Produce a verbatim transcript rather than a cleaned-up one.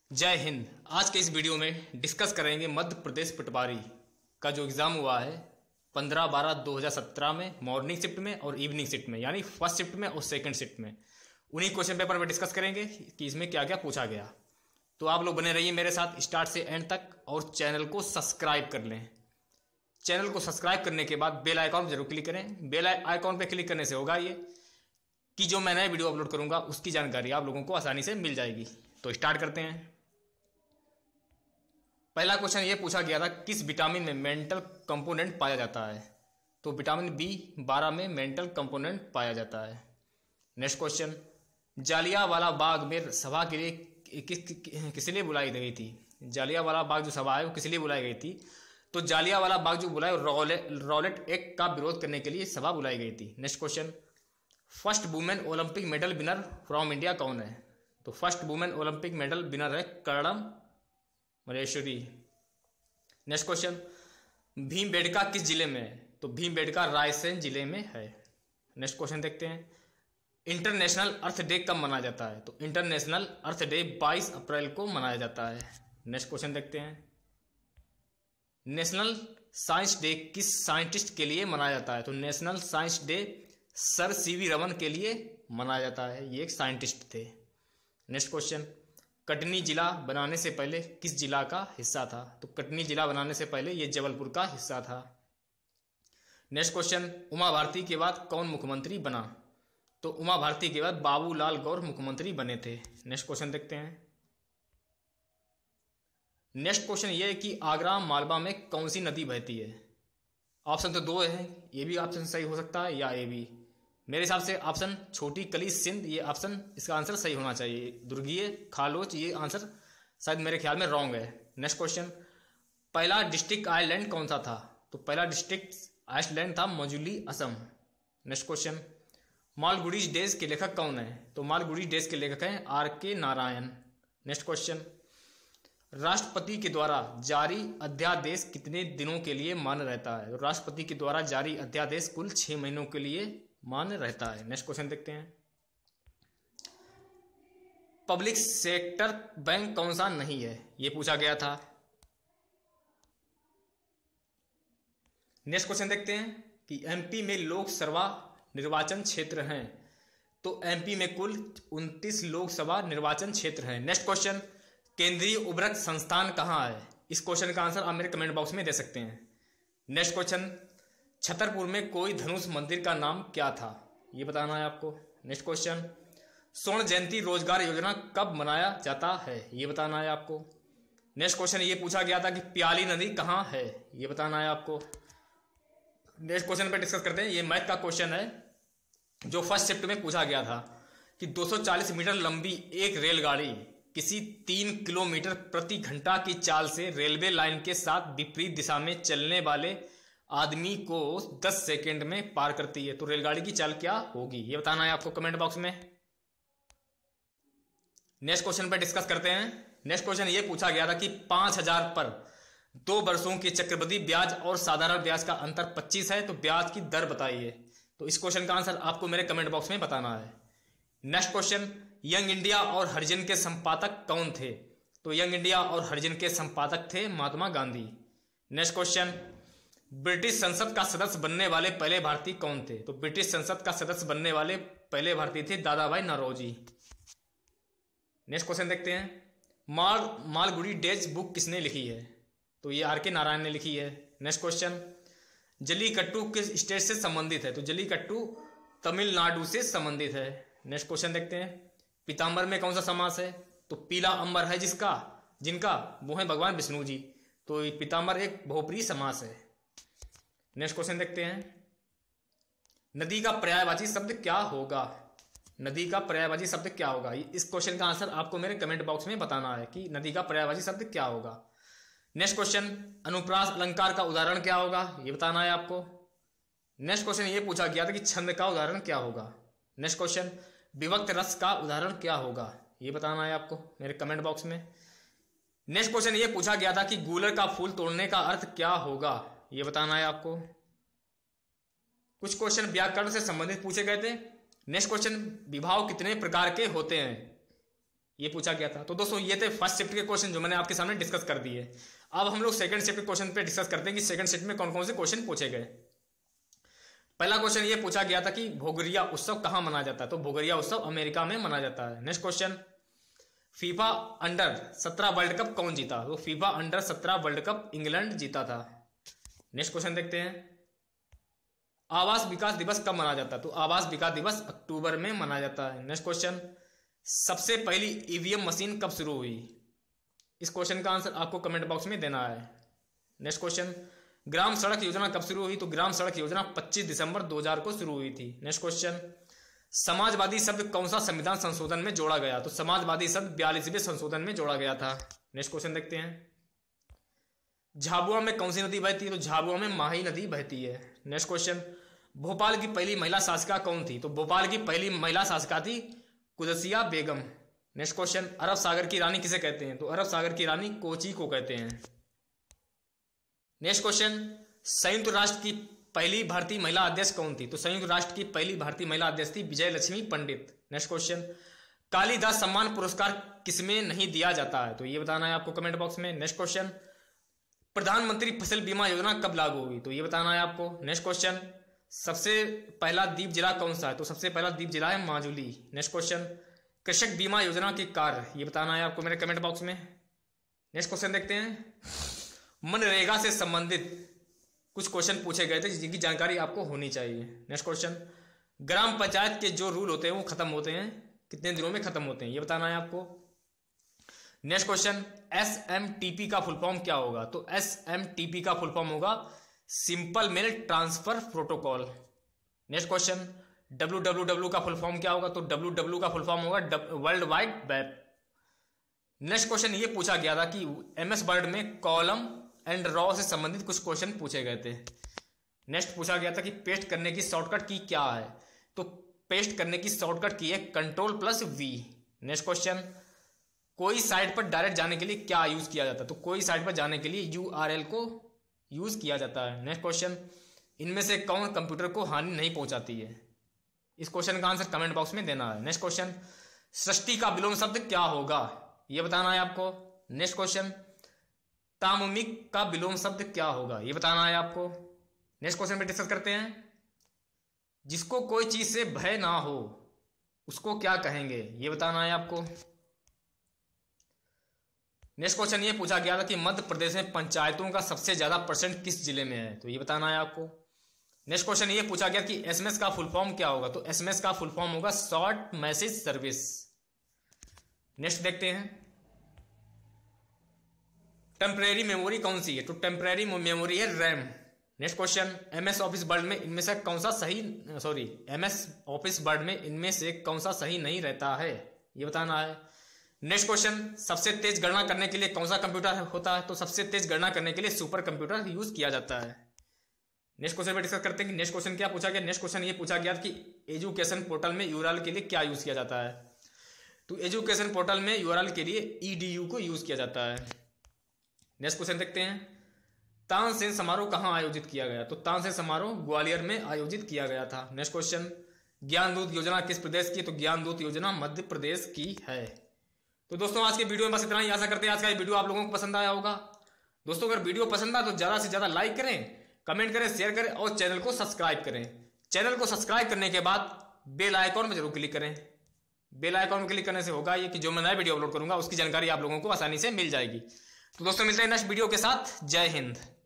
जय हिंद। आज के इस वीडियो में डिस्कस करेंगे मध्य प्रदेश पटवारी का जो एग्ज़ाम हुआ है पंद्रह बारह दो हज़ार सत्रह में मॉर्निंग शिफ्ट में और इवनिंग शिफ्ट में, यानी फर्स्ट शिफ्ट में और सेकंड शिफ्ट में। उन्हीं क्वेश्चन पेपर पर डिस्कस करेंगे कि इसमें क्या क्या पूछा गया। तो आप लोग बने रहिए मेरे साथ स्टार्ट से एंड तक और चैनल को सब्सक्राइब कर लें। चैनल को सब्सक्राइब करने के बाद बेल आइकॉन जरूर क्लिक करें। बेल आइकॉन पर क्लिक करने से होगा ये कि जो मैं नए वीडियो अपलोड करूंगा उसकी जानकारी आप लोगों को आसानी से मिल जाएगी। तो स्टार्ट करते हैं। पहला क्वेश्चन ये पूछा गया था, किस विटामिन में मेंटल कंपोनेंट पाया जाता है? तो विटामिन बी बारह में मेंटल कंपोनेंट पाया जाता है। नेक्स्ट क्वेश्चन, जालियांवाला बाग में सभा के लिए किस किस लिए बुलाई गई थी? जालियांवाला बाग जो सभा है वो किस लिए बुलाई गई थी? तो जालियांवाला बाग जो बुलाए रॉलेट रॉलेट एक्ट का विरोध करने के लिए सभा बुलाई गई थी। Next question, first women Olympic medal winner from India कौन है? तो first women Olympic medal winner है कर्णम मलेश्वरी। नेक्स्ट क्वेश्चन, भीमबेटका किस जिले में है? तो भीमबेटका रायसेन जिले में है। नेक्स्ट क्वेश्चन देखते हैं, इंटरनेशनल अर्थ डे कब मनाया जाता है? तो इंटरनेशनल अर्थ डे बाईस अप्रैल को मनाया जाता है। नेक्स्ट क्वेश्चन देखते हैं, नेशनल साइंस डे किस साइंटिस्ट के लिए मनाया जाता है? तो national science day sir C V Raman के लिए मनाया जाता है, ये एक साइंटिस्ट थे। नेक्स्ट क्वेश्चन, कटनी जिला बनाने से पहले किस जिला का हिस्सा था? तो कटनी जिला बनाने से पहले ये जबलपुर का हिस्सा था। नेक्स्ट क्वेश्चन, उमा भारती के बाद कौन मुख्यमंत्री बना? तो उमा भारती के बाद बाबूलाल गौर मुख्यमंत्री बने थे। नेक्स्ट क्वेश्चन देखते हैं। नेक्स्ट क्वेश्चन ये है कि आगरा मालवा में कौन सी नदी बहती है? ऑप्शन तो दो है, ये भी ऑप्शन सही हो सकता है या ये भी। मेरे हिसाब से ऑप्शन छोटी कली सिंध, ये ऑप्शन इसका आंसर सही होना चाहिए। दुर्गीय खालोच, ये आंसर शायद मेरे ख्याल में रॉन्ग है। नेक्स्ट क्वेश्चन, पहला डिस्ट्रिक्ट आइलैंड कौन सा था? तो पहला डिस्ट्रिक्ट आइसलैंड था Majuli, Assam. Next question, Malgudi's days के लेखक कौन है? तो मालगुडीज डेज के लेखक हैं आर के नारायण। नेक्स्ट क्वेश्चन, राष्ट्रपति के द्वारा जारी अध्यादेश कितने दिनों के लिए मान्य रहता है? तो राष्ट्रपति के द्वारा जारी अध्यादेश कुल छह महीनों के लिए मान्य रहता है। नेक्स्ट क्वेश्चन देखते हैं, पब्लिक सेक्टर बैंक कौन सा नहीं है? यह पूछा गया था। नेक्स्ट क्वेश्चन देखते हैं कि एमपी में लोकसभा निर्वाचन क्षेत्र हैं। तो एमपी में कुल उनतीस लोकसभा निर्वाचन क्षेत्र हैं। नेक्स्ट क्वेश्चन, केंद्रीय उर्वरक संस्थान कहां है? इस क्वेश्चन का आंसर आप मेरे कमेंट बॉक्स में दे सकते हैं। नेक्स्ट क्वेश्चन, छतरपुर में कोई धनुष मंदिर का नाम क्या था? ये बताना है आपको। नेक्स्ट क्वेश्चन, स्वर्ण जयंती रोजगार योजना कब मनाया जाता है? ये बताना है आपको। नेक्स्ट क्वेश्चन ये पूछा गया था कि प्याली नदी कहाँ है? ये बताना है आपको। नेक्स्ट क्वेश्चन पे डिस्कस करते हैं। ये मैथ का क्वेश्चन है जो फर्स्ट शिफ्ट में पूछा गया था कि दो सौ चालीस मीटर लंबी एक रेलगाड़ी किसी तीन किलोमीटर प्रति घंटा की चाल से रेलवे लाइन के साथ विपरीत दिशा में चलने वाले आदमी को दस सेकंड में पार करती है। तो रेलगाड़ी की चाल क्या होगी? ये बताना है आपको कमेंट बॉक्स में। नेक्स्ट क्वेश्चन पर डिस्कस करते हैं। नेक्स्ट क्वेश्चन ये पूछा गया था कि पांच हजार पर दो वर्षों के चक्रवृद्धि ब्याज और साधारण ब्याज का अंतर पच्चीस है, तो ब्याज की दर बताइए। तो इस क्वेश्चन का आंसर आपको मेरे कमेंट बॉक्स में बताना है। नेक्स्ट क्वेश्चन, यंग इंडिया और हरिजन के संपादक कौन थे? तो यंग इंडिया और हरिजन के संपादक थे Mahatma Gandhi. Next question, British संसद का सदस्य बनने वाले पहले भारतीय कौन थे? तो ब्रिटिश संसद का सदस्य बनने वाले पहले भारतीय थे दादा भाई नौरोजी। नेक्स्ट क्वेश्चन देखते हैं, माल मालगुडी डेज बुक किसने लिखी है? तो ये आर के नारायण ने लिखी है। नेक्स्ट क्वेश्चन, जलीकट्टू किस स्टेट से संबंधित है? तो जलीकट्टू तमिलनाडु से संबंधित है। नेक्स्ट क्वेश्चन देखते हैं, पीताम्बर में कौन सा समास है? तो पीला अंबर है जिसका जिनका वो है भगवान विष्णु जी। तो पीताम्बर एक बहुप्रिय समास है। नेक्स्ट क्वेश्चन देखते हैं, नदी का पर्यायवाची शब्द क्या होगा? नदी का पर्यायवाची शब्द क्या होगा? इस क्वेश्चन का आंसर आपको मेरे कमेंट बॉक्स में बताना है कि नदी का पर्यायवाची शब्द क्या होगा। नेक्स्ट क्वेश्चन, अनुप्रास अलंकार का उदाहरण क्या होगा? ये बताना है आपको। नेक्स्ट क्वेश्चन ये पूछा गया था कि छंद का उदाहरण क्या होगा? नेक्स्ट क्वेश्चन, विभक्त रस का उदाहरण क्या होगा? ये बताना है आपको मेरे कमेंट बॉक्स में। नेक्स्ट क्वेश्चन ये पूछा गया था कि गूलर का फूल तोड़ने का अर्थ क्या होगा? ये बताना है आपको। कुछ क्वेश्चन व्याकरण से संबंधित पूछे गए थे। नेक्स्ट क्वेश्चन, विभाव कितने प्रकार के होते हैं? ये पूछा गया था। तो दोस्तों ये थे फर्स्ट शिफ्ट के क्वेश्चन जो मैंने आपके सामने डिस्कस कर दिए। अब हम लोग सेकंड शिफ्ट के क्वेश्चन पे डिस्कस करते हैं कि सेकंड शिफ्ट में कौन कौन से क्वेश्चन पूछे गए। पहला क्वेश्चन ये पूछा गया था कि भोगरिया उत्सव कहाँ मनाया जाता है, तो भोगरिया उत्सव अमेरिका में मनाया जाता है। नेक्स्ट क्वेश्चन, फीफा अंडर सत्रह वर्ल्ड कप कौन जीता, तो फीफा अंडर सत्रह वर्ल्ड कप इंग्लैंड जीता था। नेक्स्ट क्वेश्चन देखते हैं, आवास विकास दिवस कब मनाया जाता है, तो आवास विकास दिवस अक्टूबर में मनाया जाता है। नेक्स्ट क्वेश्चन, सबसे पहली ईवीएम मशीन कब शुरू हुई, इस क्वेश्चन का आंसर आपको कमेंट बॉक्स में देना है। नेक्स्ट क्वेश्चन, ग्राम सड़क योजना कब शुरू हुई, तो ग्राम सड़क योजना पच्चीस दिसंबर दो हज़ार को शुरू हुई थी। नेक्स्ट क्वेश्चन, समाजवादी शब्द कौन सा संविधान संशोधन में जोड़ा गया, तो समाजवादी शब्द बयालीसवें संशोधन में जोड़ा गया था। नेक्स्ट क्वेश्चन देखते हैं, झाबुआ में कौन सी नदी बहती है, तो झाबुआ में माही नदी बहती है। नेक्स्ट क्वेश्चन, भोपाल की पहली महिला शासिका कौन थी, तो भोपाल की पहली महिला शासिका थी कुदसिया बेगम। नेक्स्ट क्वेश्चन, अरब सागर की रानी किसे कहते हैं, तो अरब सागर की रानी कोची को कहते हैं। नेक्स्ट क्वेश्चन, संयुक्त राष्ट्र की पहली भारतीय महिला अध्यक्ष कौन थी, तो संयुक्त राष्ट्र की पहली भारतीय महिला अध्यक्ष थी विजय लक्ष्मी पंडित। नेक्स्ट क्वेश्चन, कालिदास सम्मान पुरस्कार किसमें नहीं दिया जाता है, तो ये बताना है आपको कमेंट बॉक्स में। नेक्स्ट क्वेश्चन, प्रधानमंत्री फसल बीमा योजना कब लागू हुई, तो ये बताना है आपको। नेक्स्ट क्वेश्चन, सबसे पहला द्वीप जिला कौन सा है, तो सबसे पहला द्वीप जिला है माजुली। नेक्स्ट क्वेश्चन, कृषक बीमा योजना के कार्य, ये बताना है आपको मेरे कमेंट बॉक्स में। नेक्स्ट क्वेश्चन देखते हैं, मनरेगा से संबंधित कुछ क्वेश्चन पूछे गए थे जिनकी जानकारी आपको होनी चाहिए। नेक्स्ट क्वेश्चन, ग्राम पंचायत के जो रूल होते हैं वो खत्म होते हैं कितने दिनों में खत्म होते हैं, ये बताना है आपको। Next question, S M T P का फुल फॉर्म क्या होगा, तो एस एम टी पी का फुल फॉर्म होगा simple mail transfer protocol. Next question, W W W का फुल फॉर्म क्या होगा, तो डब्ल्यू डब्ल्यू का फुल फॉर्म होगा world wide web. Next question ये पूछा गया था कि एमएस वर्ड में कॉलम एंड रॉ से संबंधित कुछ क्वेश्चन पूछे गए थे। नेक्स्ट पूछा गया था कि पेस्ट करने की शॉर्टकट की क्या है, तो पेस्ट करने की शॉर्टकट की है control plus V. Next question, कोई साइट पर डायरेक्ट जाने के लिए क्या यूज किया जाता है, तो कोई साइट पर जाने के लिए यूआरएल को यूज किया जाता है। नेक्स्ट क्वेश्चन, इनमें से कौन कंप्यूटर को हानि नहीं पहुंचाती है, इस क्वेश्चन का आंसर कमेंट बॉक्स में देना है। नेक्स्ट क्वेश्चन, सृष्टि का विलोम शब्द क्या होगा, यह बताना है आपको। नेक्स्ट क्वेश्चन, ताममिक का विलोम शब्द क्या होगा, यह बताना है आपको। नेक्स्ट क्वेश्चन पे डिस्कस करते हैं, जिसको कोई चीज से भय ना हो उसको क्या कहेंगे, यह बताना है आपको। नेक्स्ट क्वेश्चन ये पूछा गया था कि मध्य प्रदेश में पंचायतों का सबसे ज्यादा परसेंट किस जिले में है, तो ये बताना है आपको। नेक्स्ट क्वेश्चन ये पूछा गया कि एसएमएस का फुल फॉर्म क्या होगा, तो एसएमएस का फुल फॉर्म होगा शॉर्ट मैसेज सर्विस। नेक्स्ट देखते हैं, टेम्परेरी मेमोरी कौन सी है, तो टेम्परेरी मेमोरी है RAM. Next question, MS Office Word में इनमें से कौन सा सही सॉरी एमएस ऑफिस वर्ड में इनमें से कौन सा सही नहीं रहता है, ये बताना है। नेक्स्ट क्वेश्चन, सबसे तेज गणना करने के लिए कौन सा कंप्यूटर होता है, तो सबसे तेज गणना करने के लिए सुपर कंप्यूटर यूज किया जाता है। नेक्स्ट क्वेश्चन पे डिस्कस करते हैं कि नेक्स्ट क्वेश्चन क्या पूछा गया। नेक्स्ट क्वेश्चन ये पूछा गया कि एजुकेशन पोर्टल में यूआरएल के लिए क्या यूज किया जाता है, तो एजुकेशन पोर्टल में यूआरएल के लिए ईडीयू को यूज किया जाता है। नेक्स्ट क्वेश्चन देखते हैं, तानसेन समारोह कहाँ आयोजित किया गया, तो तानसेन समारोह ग्वालियर में आयोजित किया गया था। नेक्स्ट क्वेश्चन, ज्ञान दूत योजना किस प्रदेश की, तो ज्ञान दूत योजना मध्य प्रदेश की है। तो दोस्तों आज के वीडियो में बस इतना ही। आशा करते हैं आज का ये वीडियो आप लोगों को पसंद आया होगा। दोस्तों अगर वीडियो पसंद आया तो ज्यादा से ज्यादा लाइक करें, कमेंट करें, शेयर करें और चैनल को सब्सक्राइब करें। चैनल को सब्सक्राइब करने के बाद बेल आइकॉन में जरूर क्लिक करें। बेल आइकॉन में क्लिक करने से होगा ये कि जो मैं नया वीडियो अपलोड करूंगा उसकी जानकारी आप लोगों को आसानी से मिल जाएगी। तो दोस्तों मिलते हैं नेक्स्ट वीडियो के साथ। जय हिंद।